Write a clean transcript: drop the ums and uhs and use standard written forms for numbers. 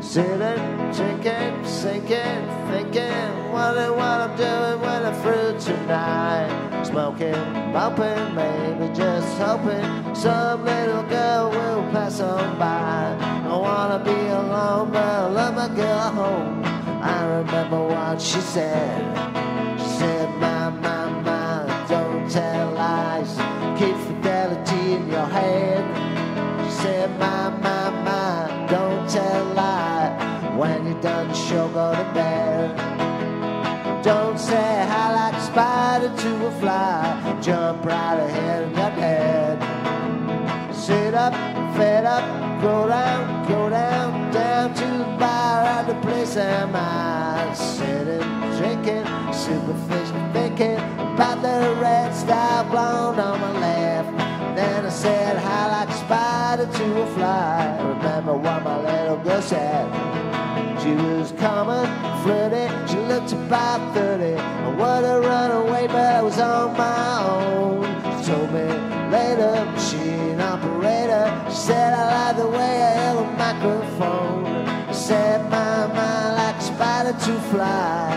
Sitting, drinking, sinking, thinking, wondering what I'm doing when I'm through tonight. Smoking, bumping, maybe just hoping some little girl will pass on by. I wanna be alone, but I love my girl home. I remember what she said. She said, my, don't tell lies. Keep fidelity in your head. She said, my, don't tell lies. When you're done the show, go to bed. Don't say hi like a spider to a fly. Jump right ahead in your head. Sit up, fed up, go down, down to the bar at the place am I. Sitting, drinking, superficial thinking about the red star blonde on my left. Then I said hi like a spider to a fly. Remember what my little girl said. She was common, flirty, she looked about 30. I would have run away, but I was on my own. She told me later, machine operator. She said I like the way I held a microphone. She said my, like a spider to fly.